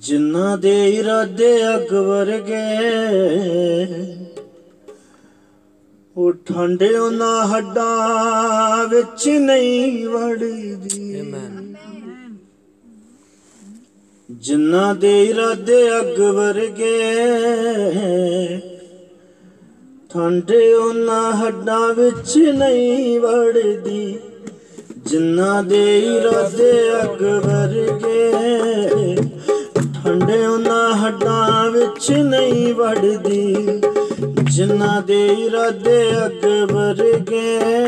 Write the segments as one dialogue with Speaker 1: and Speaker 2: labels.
Speaker 1: जिन्ना दे इरादे अग वर्गे वो ठंडे उन्हां हड्डां विच नहीं वड़दी। जिन्ना दे इरादे अग वर्गे ठंडे उन्हां हड्डां विच नहीं वड़दी। जिन्ना दे इरादे अग वर्गे ठंडे उन्हां हड्डां विच नहीं वड़दी। जिन्ना दे इरादे अग वर्गे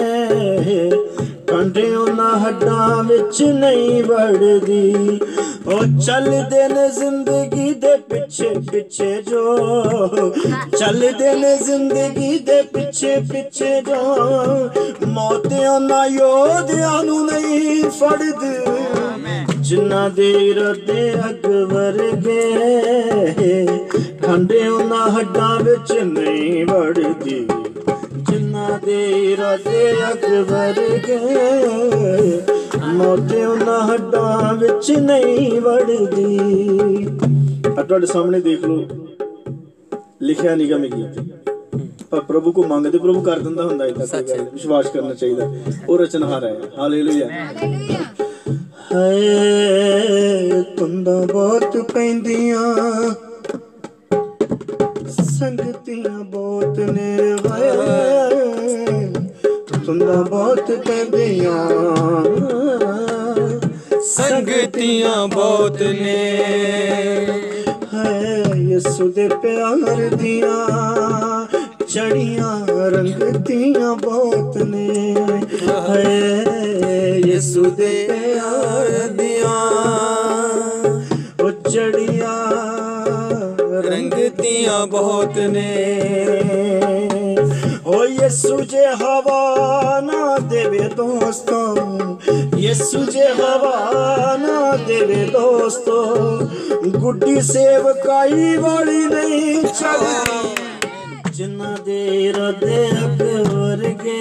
Speaker 1: ठंडे उन्हां हड्डां विच नहीं वड़दी। ओ चलदे ने जिंदगी दे पिछे पिछे जो, चलदे ने जिंदगी दे पिछे पिछे जो, मौत उन्हां योधियां नूं नहीं फड़दी। जिन्ना दे इरादे अग वर्गे ठंडे उन्हां हड्डां विच नहीं वड़दी। जिन्ना दे इरादे अग वर्गे मौत उन्हां हड्डां विच नहीं वड़दी। तुहाडे सामने देख लो लिखिया निगा में गीत, पर प्रभु को मंगते प्रभु कर दिंदा हुंदा है। विश्वास करना चाहिए वो रचनहार है। हालेलुया। है तुंदा बहुत पैंदियां संगतियां बहुत ने, तुंदा बहुत पैंदियां
Speaker 2: संगतियां बहुत ने।
Speaker 1: है यसु दे प्यार दियां चढ़ियां रंगतियां बहुत ने। है यसु दे प्यार दियां ओ चढ़ियां
Speaker 2: रंगतियां बहुत ने।
Speaker 1: ओ यसु जे हवा ना देवे दोस्तों, यसु जे हवा ना देवे दोस्तों, गुड्डी सेवकाई वाली नहीं चलती। जिन्ना दे इरादे अग वर्गे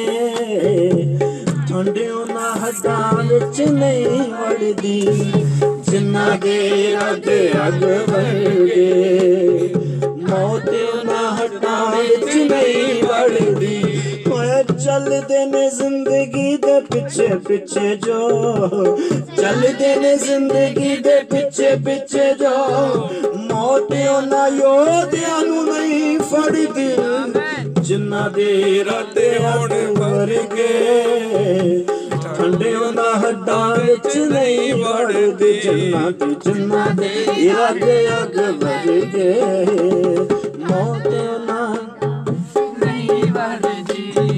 Speaker 1: ठंडे उन्हां हड्डां विच नहीं वड़दी। जिन्ना दे इरादे अग वर्गे मौत उन्हां हड्डां विच नहीं वड़दी। चलदे ने जिंदगी दे पिछे पिछे जो, चलदे ने जिंदगी दे पिछे पिछे जो, मौत उन्हां योधियां नूं नहीं फड़दी। जिन्ना दे इरादे अग वर्गे ठंडे उन्हां हड्डां विच नहीं वड़दी। जिन्ना दे इरादे अग वर्गे मौत उन्हां नहीं वड़दी।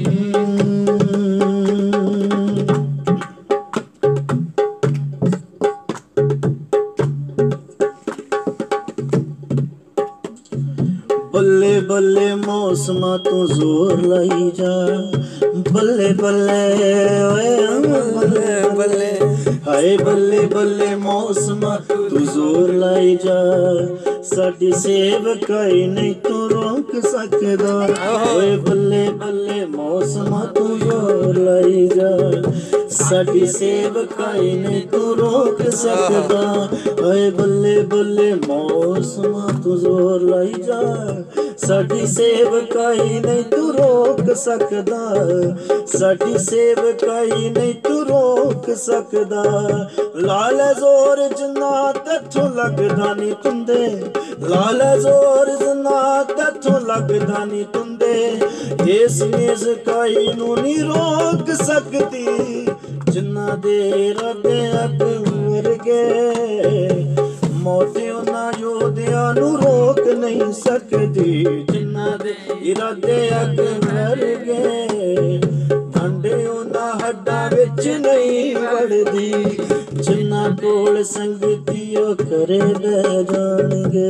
Speaker 1: बल्ले बल्ले मौसमा तू जोर लाई जा, बल्ले बल्ले बल्ले बल्ले हाय बल्ले बल्ले मौसमा तू जोर लाई जा। साडी सेवकाई नहीं तू रोक सकदा। ओए बल्ले बल्ले मौसमा तू जोर लाई जा, साडी सेवकाई नहीं तू रोक सकदा। ओए बल्ले बल्ले मौसमा तू जोर लाई जा, साडी सेवकाई नहीं तू रोक सकदा। साडी सेवकाई नहीं तू रोक सकदा। लाल जोर जिन्ना तैथों लगदा नी तुंदे, लाल जोर जिन्ना तैथों लगदा नी तुंदे, इस सेवकाई नूं नी रोक सकदी। जिन्ना दे इरादे अग वर्गे मौत उन्हां योधियां नूं रोक नहीं सकदी। जिन्ना दे इरादे अग वर्गे ठंडे उन्हां हड्डां विच नहीं वड़दी। जिन्ना कोल संगतियो करे बह जाणगे,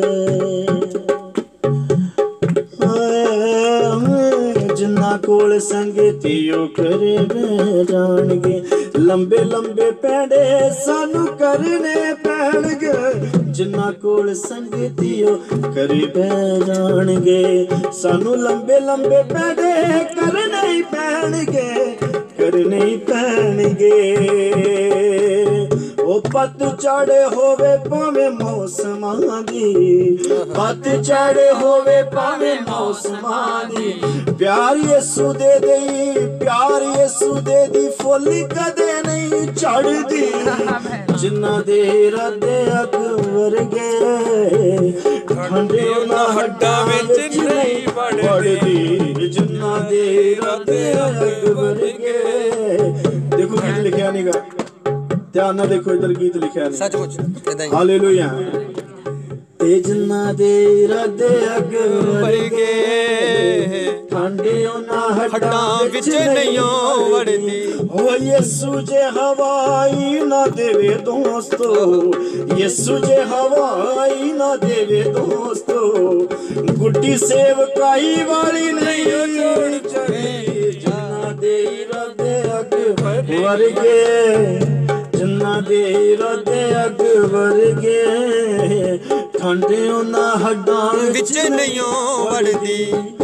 Speaker 1: जिन्ना कोल संगतियो करे बह जाणगे। लंबे लंबे पैंडे सानू करने पैणगे। जिन्ना कोल संगतियो करे बह जाणगे, सानू लंबे लंबे पैंडे करने ही पैणगे, करने ही पैणगे। ओ पतझड़ होवे भावें मौसमां दी, पतझड़ होवे भावें मौसमां दी, प्यार यीशु दे देई, प्यार यीशु दे दी फुल कदे नहीं झड़दी। जिन्ना दे इरादे अग वर्गे ठंडे ना हड्डां विच नहीं वड़दी। जिन्ना दे इरादे अग वर्गे। देखो गीत लिखिया नहीं गा, ध्यान ना देखो इधर गीत लिखिया नहीं, सचमुच हालेलुया। ते जिन्ना दे इरादे अग वर्गे ठंडे ना हड्डां विच नहीं वड़दी। ओ यीशु जे हवाई ना देवे दोस्तो, यीशु जे हवाई ना देवे दोस्तो, गुड्डी सेवकाई वाली नहीं छोड़दी। जिन्ना दे इरादे अग वर्गे, जिन्ना दे इरादे अग वर्गे ठंडे ना हड्डां विच नहीं वड़दी।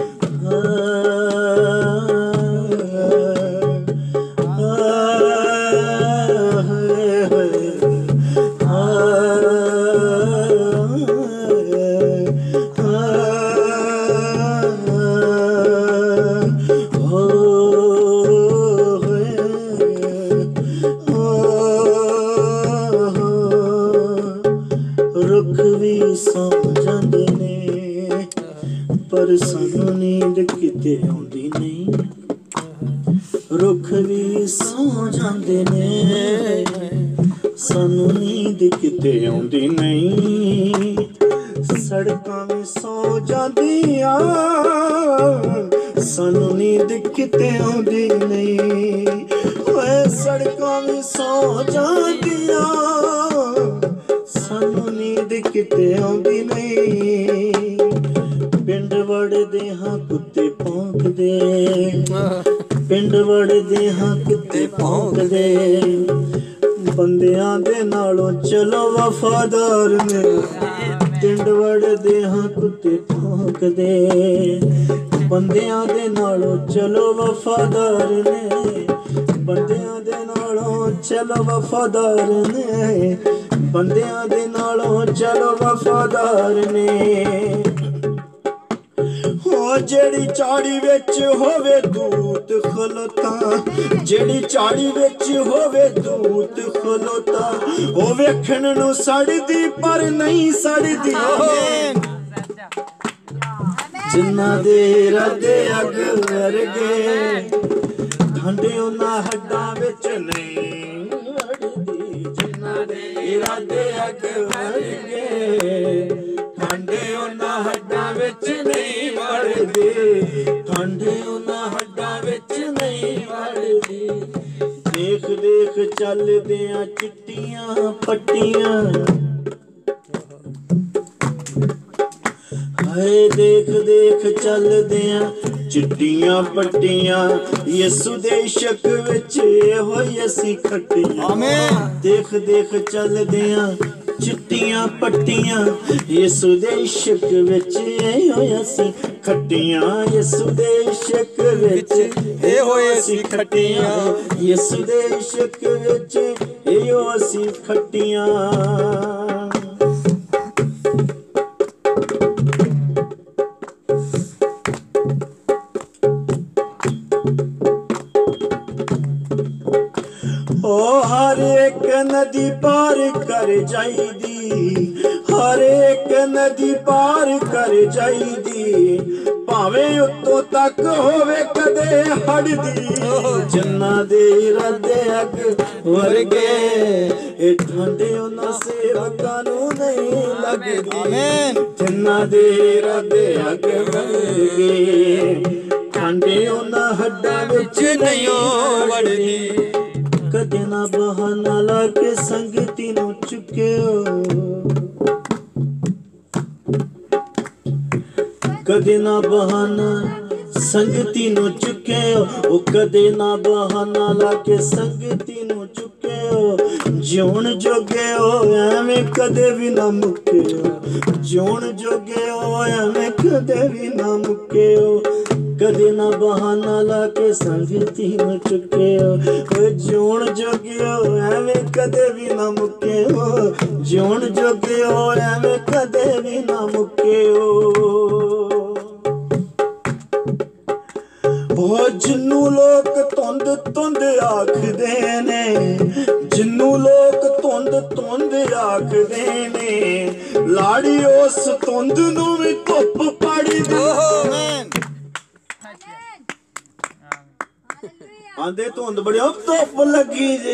Speaker 1: रुख भी सौ जांदे ने पर सानू नींद किते आउंदी नहीं। रुख भी सौ जांदे ने सानू नींद किते आउंदी नहीं। सड़कां भी सौ जांदियां सानू नींद किते आउंदी नहीं। ओए सड़कां भी सौ जांदियां सानू नींद किते आउंदी नहीं। पिंड वड़दे हां कुत्ते भौंकदे, पिंड वड़दे हां कुत्ते भौंकदे, बंदियां दे नालों चलो वफादार ने। पिंड वड़दे हां कुत्ते भौंकदे, बंदियां दे नालों चलो वफादार ने, बंदियां दे नालों चलो वफादार ने, बंदियां दे नालों चलो वफादार ने। हो जेड़ी चाड़ी विच होवे दूत खलोता, जेड़ी चाड़ी विच होवे दूत खलोता, ओ वेखण नूं सड़दी पर नहीं सड़दी। जिन्ना दे इरादे अग वर्गे ठंडे उन्हां हड्डां विच नहीं वड़दी। जिन्ना दे इरादे अग वर्गे ठंडे उन्हां हड्डां विच नहीं वड़दी, ठंडे उन्हां हड्डां विच नहीं वड़दी। देख देख चलदियां चिट्टियां पट्टियां, हाय देख देख चलदियां चिट्टियां पट्टियां, यीशु दे इश्क विच होई असीं खट्टियां। देख देख चलदियां चिट्टियां पट्टियां, यीशु दे इश्क विच होई असीं खट्टियां। यीशु दे इश्क विच होई असीं खट्टियां, यीशु दे इश्क विच होई असीं खट्टियां। ओ हर एक नदी पार कर जाईदी, हर एक नदी पार कर जाईदी, भावें उत्तों तक होवे कदे हड़दी। जिन्ना दे इरादे अग वर्गे ए ठंडे उन्हां सेवकां नूं नहीं लगदी। जिन्ना दे इरादे अग वर्गे ठंडे उन्हां हड्डां विच नहीं वड़दी। कदे ना बहाना ला के संगती नूं चुक्यो, कदे ना बहाना संगती नूं चुक्यो, ओ कदे ना बहाना ला के संगती नूं चुक्यो। जिउण जोगे हो एवें कदे भी ना मुक्यो, जिउण जोगे हो एवें कदे भी ना मुक्यो। कदे ना बहाना ला के संगती न चुके हो जिउण जोगे हो एवें कदे भी ना मुके हो जिउण जोगे हो एवें कदे भी ना मुके हो जिन्नू लोग धुंद धुंद आखदे ने जिन्नू लोग धुंद धुंद आखदे ने लाड़ी उस धुंद नू भी धुप पाड़ी दे आंदे धुंद बड़ी धुप लगी जे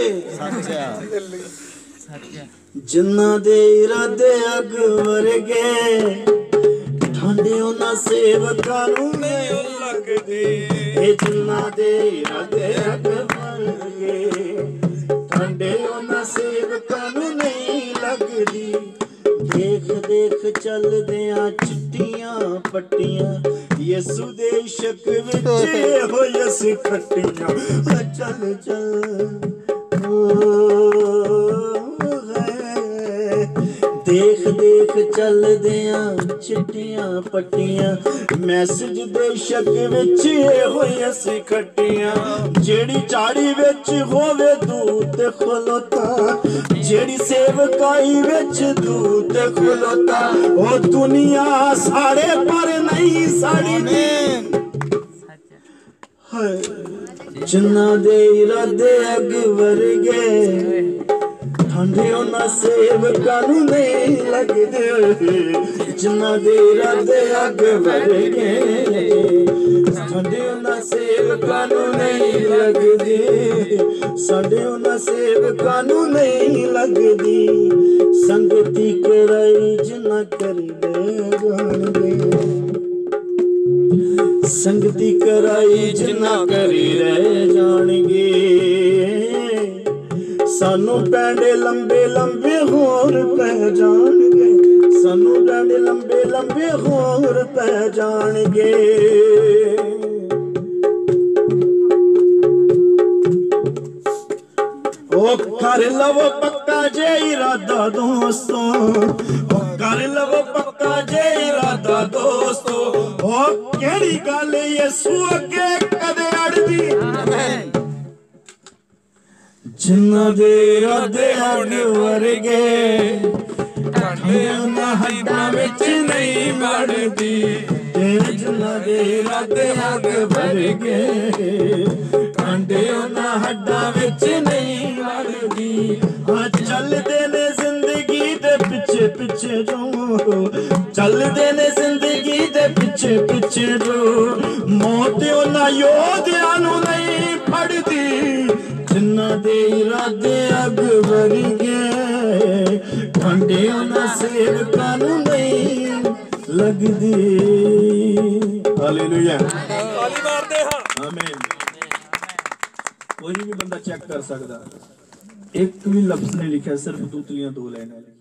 Speaker 1: जिन्ना दे इरादे अग वर्गे ठंडे उन्हां सेवकां नू नहीं लगदी जिन्ना दे इरादे अग वर्गे ठंडे उन्हां सेवकां नू नहीं लगदी देख देख चलदियां चिट्टियां पट्टियां यसु दे इश्क विच हो यस खट्टियां चल चल देख देख चलदियां चिट्टियां पट्टियां मैसेज दे शक विच हो यस खट्टियां जेड़ी चाड़ी विच होवे दूत खलोता जेड़ी सेवकाई विच दूत खलोता ओ दुनिया साड़े पर नहीं साड़ी ने जिन्ना दे इरादे अग वर्गे ठंडे उन्हां सेवकां नू नहीं लगदे जिन्ना दे इरादे अग वर्गे ठंडे उन्हां सेवकां नू नहीं लगदी साडे उन्हां सेवकां नू नहीं लगदी संगती कराई जिन्ना करदे जाणगे संगती कराई जिन्ना करी रह जाणगे सानू पैंडे लंबे लंबे होर पै जाणगे सानू पैंडे लंबे लंबे होर पै जाणगे ओ कर लवो पक्का जे इरादा दोस्तों ओ कर लवो पक्का जे इरादा दोस्तों ओ केड़ी गल यसू अगे कदे अड़दी जिन्ना दे इरादे अग वर्गे उन्हां हड्डां विच नहीं वड़दी जिन्ना दे इरादे अग वर्गे कांडे उन्हां हड्डां विच नहीं वड़दी चलदे ने जिंदगी दे पिछे पिछे जो चलदे ने जिंदगी दे पिछे पिछे जो मौत उन्हां योधियां नू नहीं फड़दी जिन्ना दे इरादे अग वर्गे ठंडे उन्हां सेवकां नू नहीं लगदी हालेलुया ताली मारदे हां आमीन कोई भी बंदा चेक कर सकदा एक भी लफ्ज नहीं लिखा सिर्फ दूतलियां दो लाइनां